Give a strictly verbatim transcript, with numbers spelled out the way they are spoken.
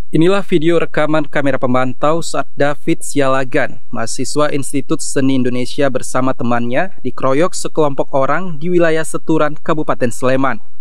Inilah video rekaman kamera pemantau saat David Sialagan, mahasiswa Institut Seni Indonesia bersama temannya dikeroyok sekelompok orang di wilayah Seturan, Kabupaten Sleman.